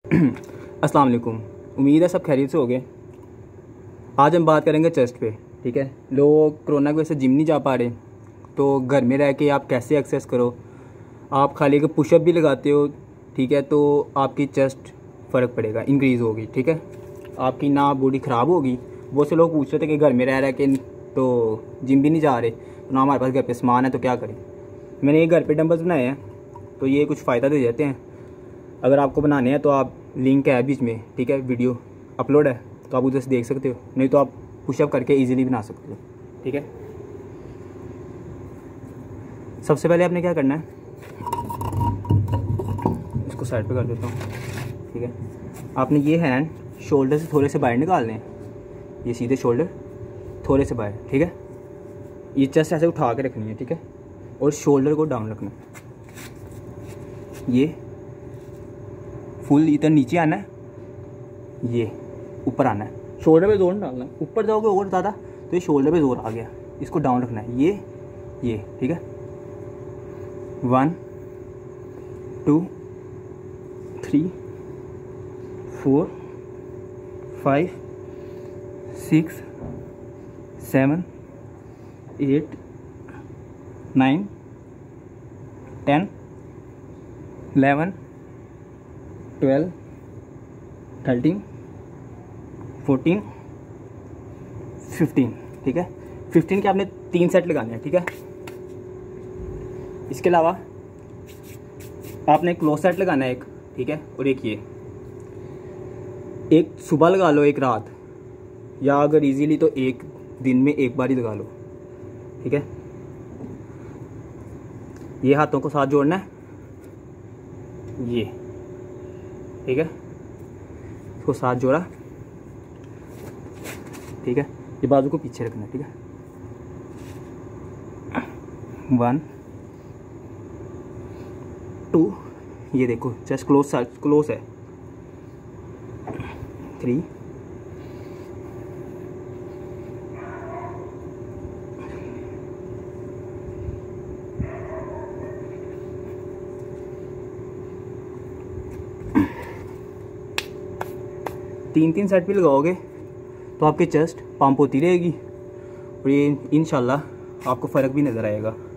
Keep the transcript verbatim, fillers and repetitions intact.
अस्सलाम वालेकुम। उम्मीद है सब खैरियत से हो गए। आज हम बात करेंगे चेस्ट पे। ठीक है, लोग कोरोना की वजह से जिम नहीं जा पा रहे, तो घर में रह के आप कैसे एक्सरसाइज करो। आप खाली के पुशअप भी लगाते हो, ठीक है, तो आपकी चेस्ट फ़र्क पड़ेगा, इंक्रीज़ होगी। ठीक है, आपकी ना बॉडी ख़राब होगी। बहुत से लोग पूछ रहे थे कि घर में रह रहे के तो जिम भी नहीं जा रहे, तो ना हमारे पास घर पे सामान है तो क्या करें। मैंने ये घर पे डंबल्स बनाए हैं, तो ये कुछ फ़ायदा दे देते हैं। अगर आपको बनाने हैं तो आप लिंक है बीच में, ठीक है, वीडियो अपलोड है तो आप उधर से देख सकते हो, नहीं तो आप पुशअप करके इजीली बना सकते हो। ठीक है, सबसे पहले आपने क्या करना है, इसको साइड पे कर देता हूँ। ठीक है, आपने ये हैंड शोल्डर से थोड़े से बाहर निकालने हैं, ये सीधे शोल्डर थोड़े से बाहर। ठीक है, ये चेस्ट ऐसे उठा के रखनी है। ठीक है, और शोल्डर को डाउन रखना है, ये फुल इधर नीचे आना है, ये ऊपर आना है। शोल्डर पे जोर नहीं डालना है, ऊपर जाओगे और ज़्यादा तो ये शोल्डर पे जोर आ गया, इसको डाउन रखना है, ये ये ठीक है। One two three four five six seven eight nine ten eleven twelve thirteen fourteen fifteen. ठीक है, फिफ्टीन के आपने तीन सेट लगाने हैं। ठीक है, इसके अलावा आपने क्लोज सेट लगाना है एक, ठीक है, और एक ये एक सुबह लगा लो, एक रात, या अगर इजीली तो एक दिन में एक बार ही लगा लो। ठीक है, ये हाथों को साथ जोड़ना है, ये ठीक है, इसको साथ जोड़ा। ठीक है, ये बाजू को पीछे रखना है। ठीक है, वन टू, ये देखो चेस्ट क्लोज क्लोज है, थ्री तीन तीन सेट भी लगाओगे तो आपकी चेस्ट पंप होती रहेगी और ये इंशाल्लाह आपको फ़र्क भी नज़र आएगा।